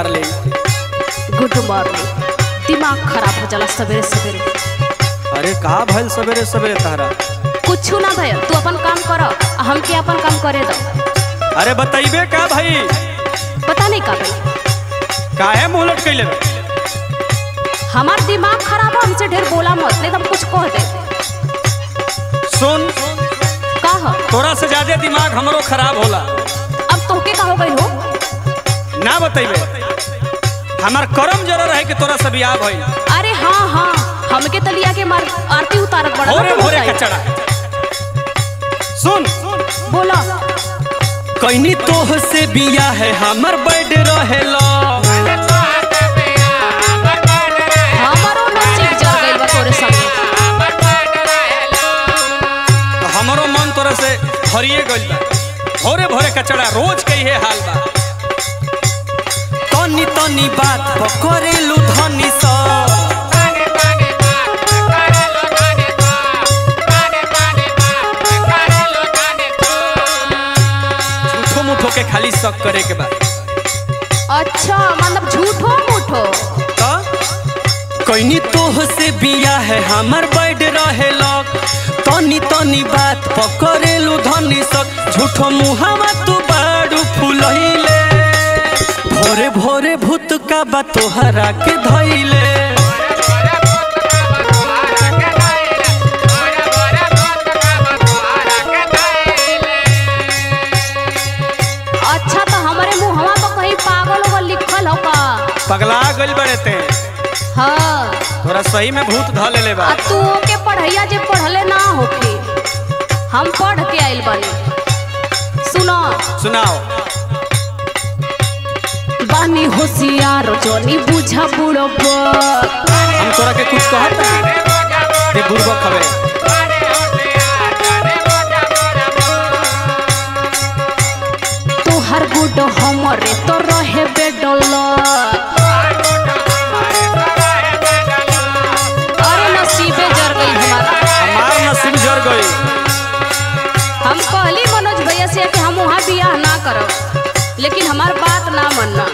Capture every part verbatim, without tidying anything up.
Darling. Good morning. दिमाग खराब हो जाला सवेरे सवेरे। अरे कहा भइल सवेरे सवेरे तारा? कुछ ना भइल, तू अपन काम कर, हम के अपन काम करे दो। अरे बताइबे का भाई? पता नहीं का भाई काहे मुंह लटकैले? हमार दिमाग खराब है, हमसे ढेर बोला मत, नहीं तो हम कुछ कह दे। सुन कह, तोरा से ज्यादा दिमाग हमरो खराब होला। अब तोहके का हो गई हो? ना बताइबे? हमार करम जरा रहे कि तोरा से बियाह भइल। अरे हाँ हाँ, हमके तलिया के मार आरती उतारत बड़ा। भोरे भोरे कचड़ा। सुन बोला। कइनी तोह से बियाह है हमर बैठ रहेला। हमारो नसीब जर गइल बा तोरे संगे। हमरो मन तोरा से हरिए गइल बा। भोरे भोरे कचड़ा रोज के ये हाल बा। तनी तनी बात पकड़ेलू धनी सा। झूठो मुठो के खाली शक करे के बा। अच्छा मतलब झूठो मूठो। कइनी तोह से बियाह है हमर बैठ रहेला। तनी तनी बात पकड़ेलू धनी सक। झूठो मुहावा तू बाड़ू फुलहिले। भोरे भोरे भूत का बा तोहरा के धइले। अच्छा तो हमारे मुहवा तो कहीं पागल होगा लिखल होगा। पगला गइल बड़े ते। हाँ तोरा सही में भूत ध लेले बा। आ तू के पढ़ैया जे पढ़ले ना होके, हम पढ़ के आइल बानी। सुनो सुनाओ। बानी होशियार जोनी बुझा बुढ़बा। हम तोरा के कुछ कहत ते बुढ़बा खबे। तोहर गुड हमरे तो रहे बेडल। अरे नसीबे जर गई हमारा। हमार नसीब जर गई। हम कहली मनोज भैया से कि हम वहाँ बियाह ना करब, लेकिन हमार बात ना मानना।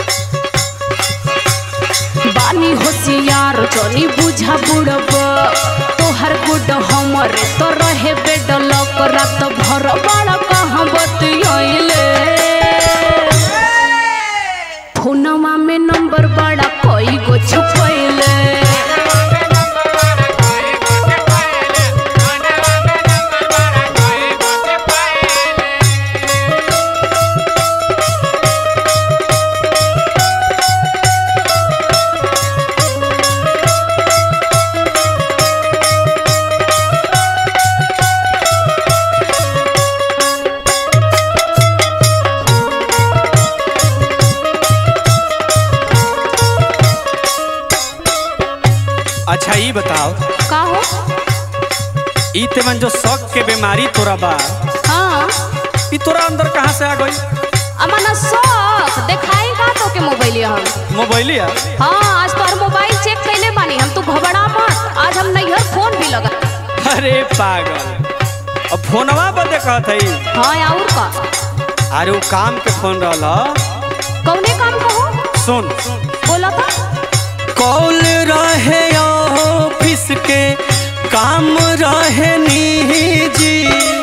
बानी होशियार जोनी बुझा बुढ़बा। तोहर गुड हमरे तो रहे बेडल। रात भर बड़ा कहाँ बतियाइले। फोनवा में नंबर बड़ा कोई गो छुपैले। अच्छा ये बताओ का हो? ई तेमन जो शक के बीमारी तोरा बा, हाँ ई तोरा अंदर कहाँ से आ गई? अमना शौक देखाई का तो के मोबाइल हम। मोबाइलिया? हाँ आज तो मोबाइल चेक कैले बानी हम। तू घबरा मत, आज हम नैहर फोन भी लगा। अरे पागल, अब फोनवा बदे कहत हई? हाँ और का? अरे वो काम के फोन रहला। कौने काम कहो? सुन बोला था। कॉल रहे ऑफिस के काम रहे निजी।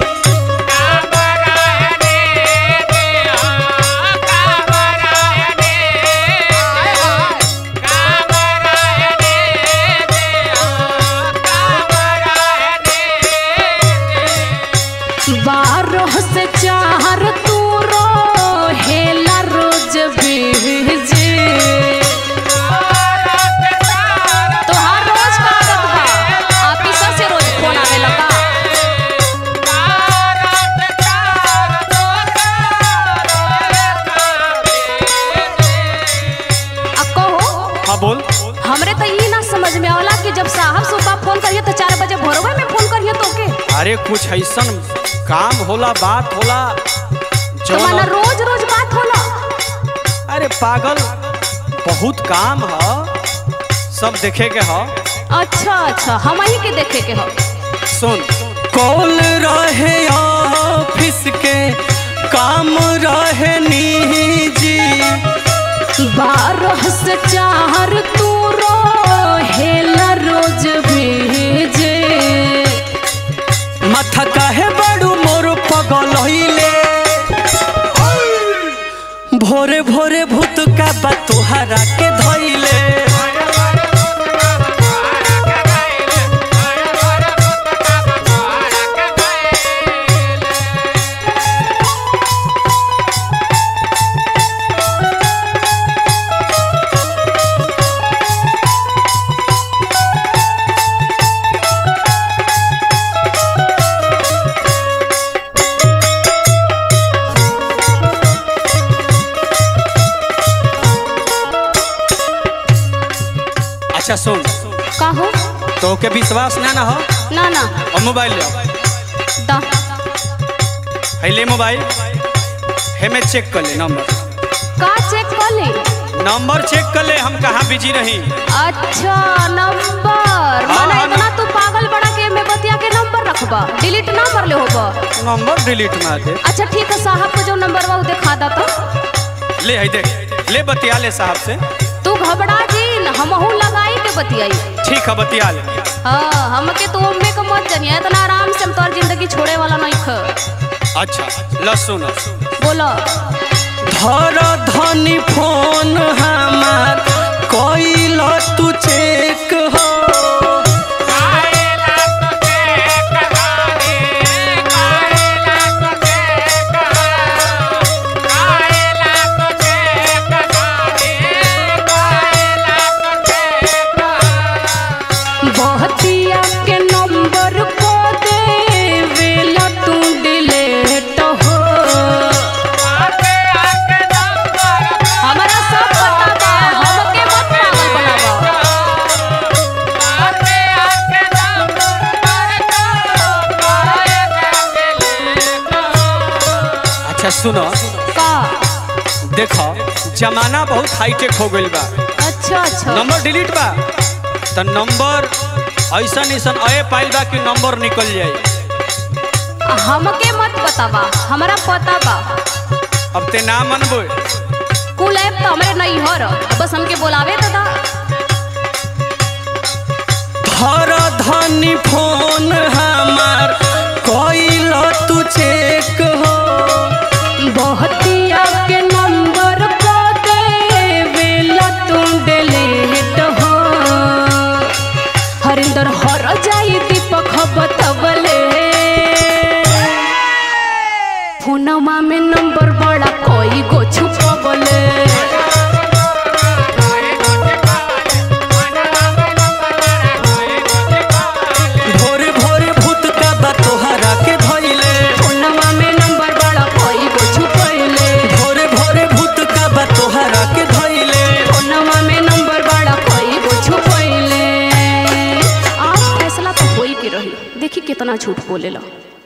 बारह से चार तू रोहेला रोज बिजी। तोहार रोज का आदत बा, ऑफिस से रोज फोन आवे लगा। आ कहो। हाँ बोल। हमरे तो ये ना समझ में आवला कि जब साहब सुबह फोन करिए तो चार बजे भोरवा में फोन करिए तो के। अरे कुछ ऐसन काम होला, बात होला तो माना रोज रोज बात होला। अरे पागल, बहुत काम है, सब देखे के है। अच्छा अच्छा, हम ही के देखे के हो। सुन, कॉल रहे ऑफिस के काम रहे निजी। बारह से चार तू रहेला रोज भेजे। माथा काहे बड़ू मोर पगल होइले भोरे भोरे भूत का बा तोहरा के धइले। अच्छा सुन का हो तो के विश्वास ना ना हो ना ना और मोबाइल ले दा है ले मोबाइल है मैं चेक कर ले नंबर का चेक कर ले नंबर चेक कर ले हम कहाँ बिजी रही। अच्छा नंबर माने इतना तू पागल बड़ा के में बतिया के नंबर रखबा डिलीट ना कर ले होबा नंबर डिलीट मार दे। अच्छा ठीक है साहब को जो नंबर बा दिखा दा तो ले है देख ले बतिया ले साहब से। तू घबरा जी हमहू लगाई के बतियाई। ठीक है बतिया ले। हाँ हमके तू उम्मे का मत जानिए इतना आराम से हम तोर जिंदगी छोड़े वाला नहीं ख। अच्छा लसुन बोलो धर धनी फोन हमार कोइल तू चेक हो बहतिया के नंबर को देवेला तू डिलीट हो। हमारा सब पता बा हमके मत पागल बनावा। अच्छा सुनो का देखो जमाना बहुत हाईटेक हो गइल बा। अच्छा अच्छा नंबर डिलीट बा तो नंबर ऐसा ऐसा अये पाइल बा कि नंबर निकल जाए। हमके मत पता बा हमारा पता बा। अब ते ना मनबो कुल ऐप तो हमरे नहीं हो रहा बस हमके बोलावे तो दा। धर धनी फोन हमार कोइल तू चेक हो बहतिया के नंबर को देवेला तू डिलीट हो। हरिंदर हर जाई दीपक बतवले फोनमा में नंबर बड़ा कोई गो छुपवले। भोरे भोरे भूत का बा तोहरा के धइले फोनमा में नंबर बड़ा कोई गो छुपवले। भोरे भोरे भूत का बा तोहरा के धइले फोनमा में नंबर बड़ा कोई गो छुपवले। आज फैसला तो होई के रही देखी कितना झूठ बोलेला।